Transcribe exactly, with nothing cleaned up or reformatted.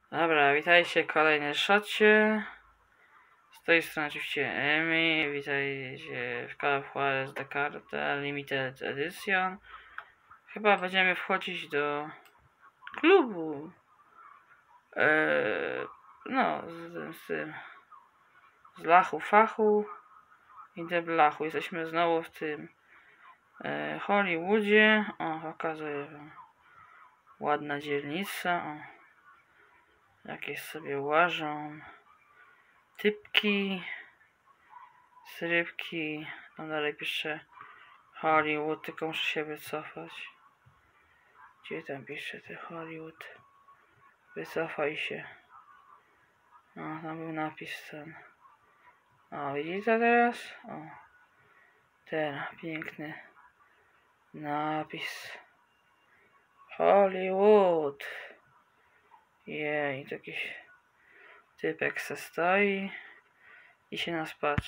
Dobra, witajcie w kolejnym szocie. Z tej strony oczywiście Emi. Witajcie w Call of Juarez The Cartel Limited Edition. Chyba będziemy wchodzić do klubu. Eee, no, z, z tym. Z lachu fachu i de blachu. Jesteśmy znowu w tym e, Hollywoodzie. O, pokazuję wam. Ładna dzielnica. O. Jakieś sobie łażą typki, srybki. Tam dalej pisze Hollywood, tylko muszę się wycofać. Gdzie tam pisze te Hollywood? Wycofaj się. O, tam był napis ten. O, widzicie teraz? O, ten piękny napis. Hollywood. Jej, to jakiś typek se stoi i się nas patrzy.